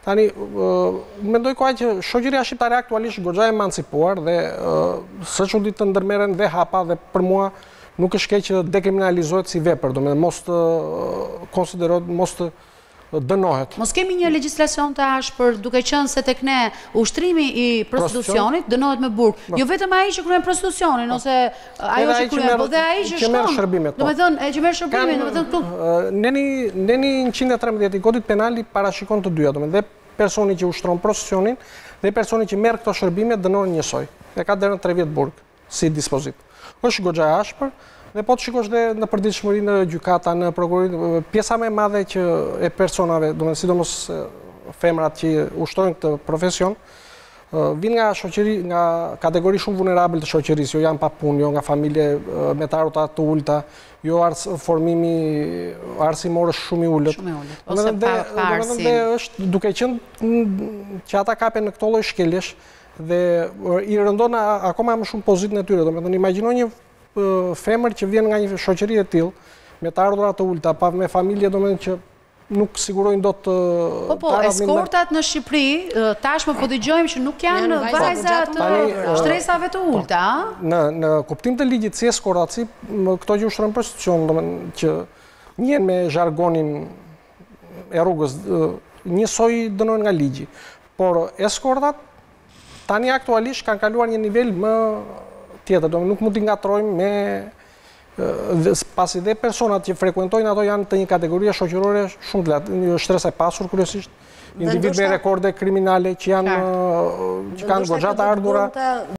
Tani, mendoj koha që shoqëria shqiptare aktualisht goxha e emancipuar dhe së çudit të ndërmerren dhe hapa dhe për mua nuk është keq që dekriminalizohet si vepër, domethënë mos të konsiderohet, mos të dënohet. Mos kemi një legjislacion të ashpër duke qenë se tek ne ushtrimi i prostitucionit dënohet me burg. Jo vetëm ai që kryen prostitucionin ose ajo që kryen, por dhe ai që merr shërbimet. Domethënë, që merr shërbimet, domethënë këtu Neni 113 i Kodit Penal i parashikon të dyja, domethënë dhe personi që ushtron prostitucionin dhe personi që merr këto shërbime dënohen njësoj. E ka deri në 3 vjet burg si dispozit. Është goxha e ashpër. Dhe po të shikosh dhe në përditshmëri në gjykata, në prokurori, pjesa më e madhe që e personave, domethënë sidomos femrat që ushtrojnë këtë profesion, vijnë nga shoqëri, nga kategori shumë vulnerabël të shoqërisë, jo janë pa punë, jo nga familje me të arruta të ulta, jo formimi arsimor është shumë i ulët. Domethënë dhe është duke qenë që ata kapen në këto lloj shkeljesh dhe i rëndon akoma më shumë pozitën e tyre. Domethënë imagjino një femër që vjen nga një shoqëri e tillë, me të ardhurat të ulta, pa me familje, domethënë që nuk sigurojnë dot Po, eskortat në Shqipëri, tashmë po dëgjojmë që nuk janë vajza të shtresave të ulta. Në kuptim të ligjit si eskortat, si këto që ushtrojnë prostitucion, domethënë që njihen me zhargonin e rrugës, njësoj dënohen nga ligji. Por eskortat tani aktualisht kanë kaluar një nivel më tjetër, nuk mund t'i ngatrojmë me pasi dhe personat që frekuentojnë ato janë të një kategorie shoqërore shumë të lartë, një shtres e pasur kryesisht, individ me rekorde kriminale që kanë goxha të ardhura.